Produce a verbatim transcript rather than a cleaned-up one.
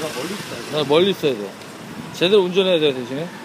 내가 멀리 있어야 돼. 나 멀리 있어야 돼. 제대로 운전해야 돼, 대신에.